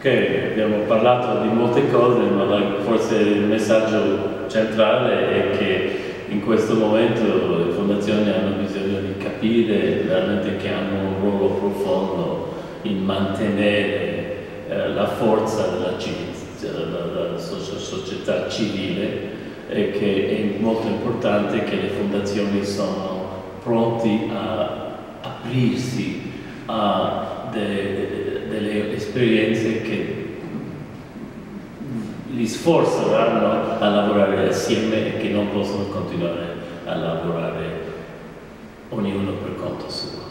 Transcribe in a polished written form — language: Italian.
Ok, abbiamo parlato di molte cose, ma forse il messaggio centrale è che in questo momento le fondazioni hanno bisogno di capire veramente che hanno un ruolo profondo in mantenere la forza della società civile, e che è molto importante che le fondazioni sono pronti a aprirsi a delle esperienze che li sforzeranno a lavorare assieme e che non possono continuare a lavorare ognuno per conto suo.